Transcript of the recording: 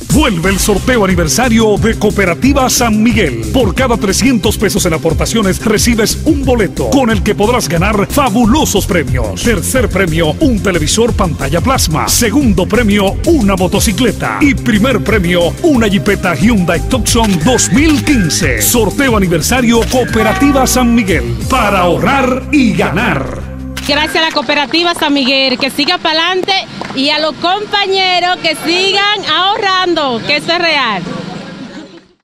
Vuelve el sorteo aniversario de Cooperativa San Miguel. Por cada 300 pesos en aportaciones recibes un boleto con el que podrás ganar fabulosos premios. Tercer premio, un televisor pantalla plasma. Segundo premio, una motocicleta. Y primer premio, una Jeepeta Hyundai Tucson 2015. Sorteo aniversario Cooperativa San Miguel. Para ahorrar y ganar. Gracias a la Cooperativa San Miguel, que siga para adelante, y a los compañeros que sigan ahorrando, que eso es real.